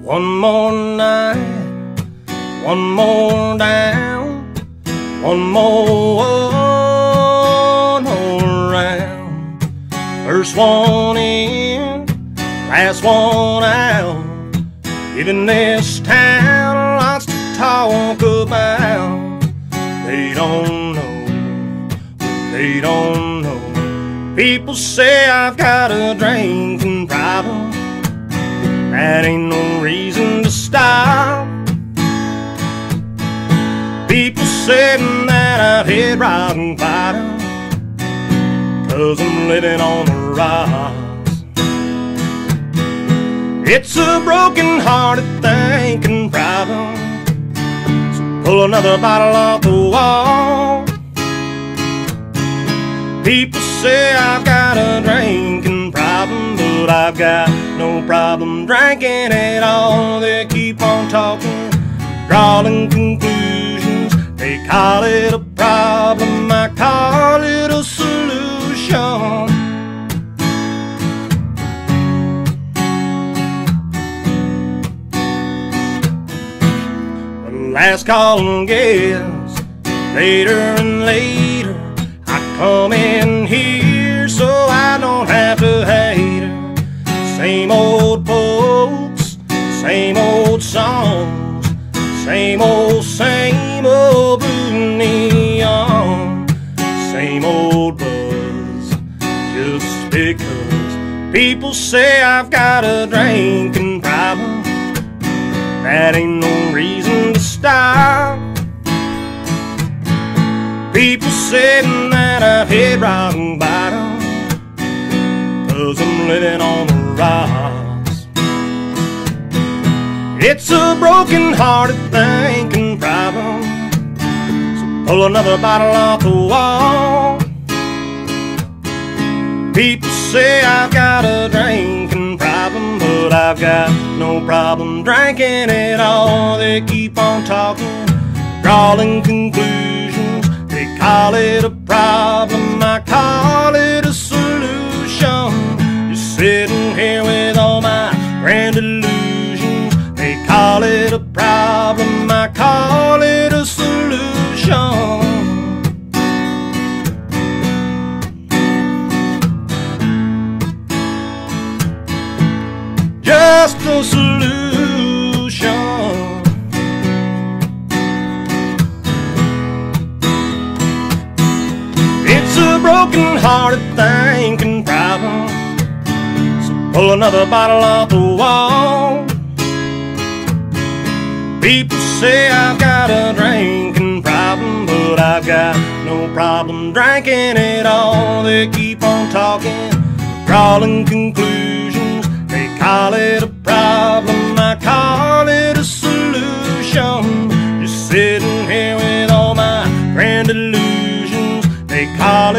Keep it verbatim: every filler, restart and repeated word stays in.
One more night, one more down, one more one more round. First one in, last one out. Giving this town lots to talk about. They don't know, they don't know. People say I've got a drinking problem. That ain't no reason to stop. People saying that I've hit rock bottom, 'cause I'm living on the rocks. It's a broken-hearted thinking problem, so pull another bottle off the wall. People say I've got a drinking problem, but I've got no problem drinking at all. They keep on talking, drawing conclusions. They call it a problem, I call it a solution. The last call gets later and later. I come in here so I don't have to hate her. Same old folks, same old songs, same old, same old blue neon, same old buzz. Just because people say I've got a drinking problem, that ain't no reason to stop. People saying that I've hit rock bottom, 'cause I'm living on the rocks. It's a broken-hearted thinking problem, so pull another bottle off the wall. People say I've got a drinking problem, but I've got no problem drinking at all. They keep on talking, drawing conclusions. They call it a problem, I call it a solution. Just sitting here with all my grand illusions. They call it a problem, I call it a solution. Just a solution. It's a broken-hearted thinking problem, so pull another bottle off the wall. People say I've got a drinking problem, but I've got no problem drinking at all. They keep on talking, drawing conclusions. They call it a problem, I call it a solution. Just sitting here with all my grand illusions. They call